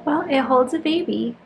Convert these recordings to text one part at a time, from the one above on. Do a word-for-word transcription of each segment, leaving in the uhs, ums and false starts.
Well, it holds a baby.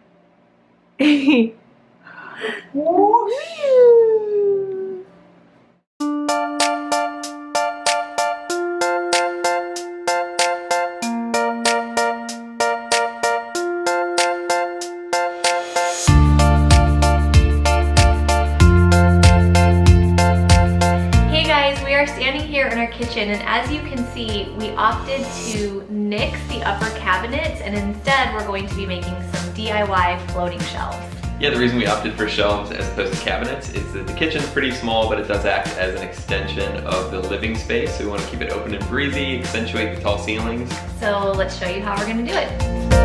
Kitchen, and as you can see, we opted to nix the upper cabinets, and instead we're going to be making some D I Y floating shelves. Yeah, the reason we opted for shelves as opposed to cabinets is that the kitchen's pretty small, but it does act as an extension of the living space, so we want to keep it open and breezy, accentuate the tall ceilings. So let's show you how we're going to do it.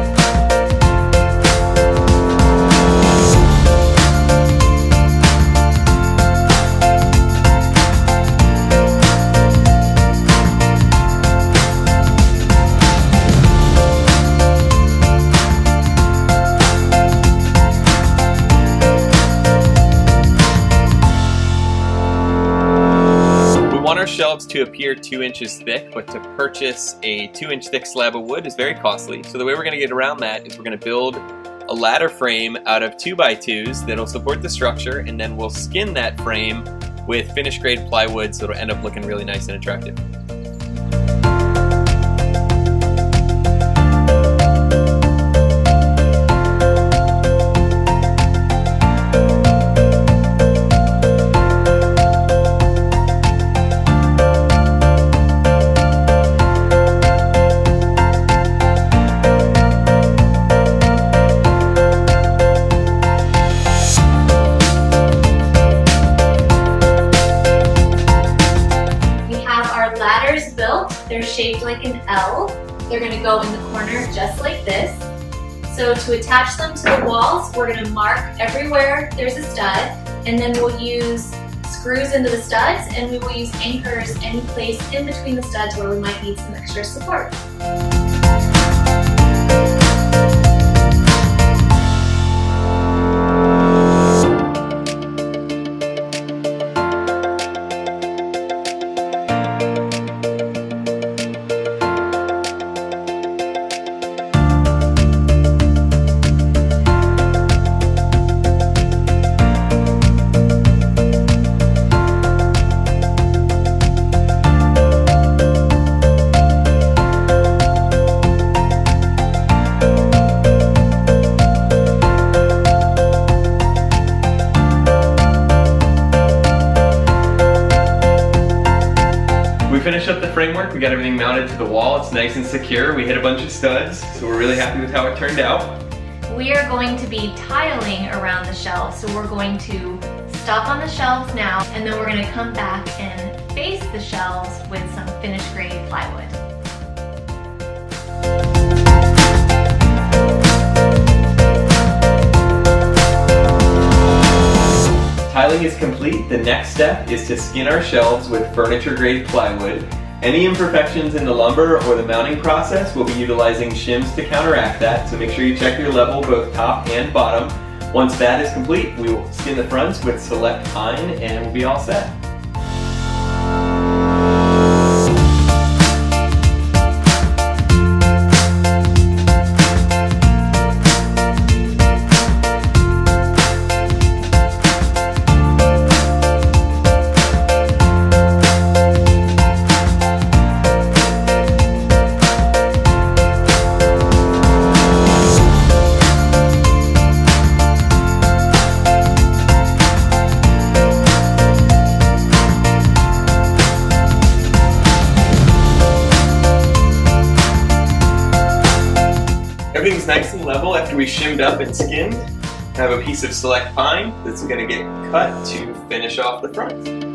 Our shelves to appear two inches thick, but to purchase a two inch thick slab of wood is very costly. So the way we're going to get around that is we're going to build a ladder frame out of two by twos that'll support the structure, and then we'll skin that frame with finished grade plywood so it'll end up looking really nice and attractive. They're shaped like an L. They're going to go in the corner just like this. So to attach them to the walls, we're going to mark everywhere there's a stud, and then we'll use screws into the studs, and we will use anchors any place in between the studs where we might need some extra support. We finished up the framework, we got everything mounted to the wall, it's nice and secure, we hit a bunch of studs, so we're really happy with how it turned out. We are going to be tiling around the shelves, so we're going to stop on the shelves now, and then we're going to come back and face the shelves with some finished grade plywood. Tiling is complete. The next step is to skin our shelves with furniture grade plywood. Any imperfections in the lumber or the mounting process, we'll be utilizing shims to counteract that, so make sure you check your level both top and bottom. Once that is complete, we will skin the fronts with select pine and we'll be all set. Everything's nice and level after we shimmed up and skinned. I have a piece of select pine that's going to get cut to finish off the front.